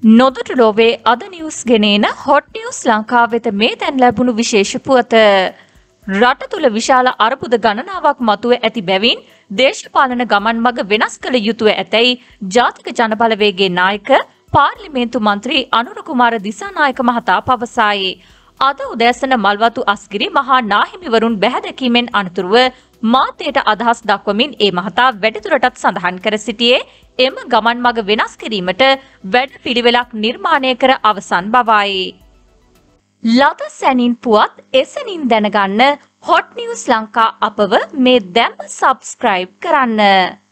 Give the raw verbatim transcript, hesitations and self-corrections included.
නොදොට ලෝවේ අද news ගෙනේන hot news ලංකාව වෙත මේ දැන් ලැබුණු විශේෂ පුවත. රට තුළ විශාල අර්බුද ගණනාවක් මතුව ඇති බැවින් දේශපාලන ගමන් මඟ වෙනස් කළ යුතුව ඇතැයි ජාතික ජනබලවේගයේ නායක පාර්ලිමේන්තු මන්ත්‍රී අනුර කුමාර දිසානායක මහතා පවසයි. අද උදෑසන මල්වතු අස්ගිරි මහා නාහිමිවරුන් බැහැදැකීමෙන් අනතුරුව මාතයට අදහස් දක්වමින් ඒ මහතා වැඩිදුරටත් සඳහන් කර සිටියේ එම ගමන් මඟ වෙනස් කිරීමට වැඩපිළිවෙලක් නිර්මාණය කර අවසන් බවයි. ලද සැනින් පුවත් එසැනින් දැනගන්න හොට් නිවුස් ලංකා අපව මේ දැම්ම සබ්ස්ක්‍රයිබ් කරන්න.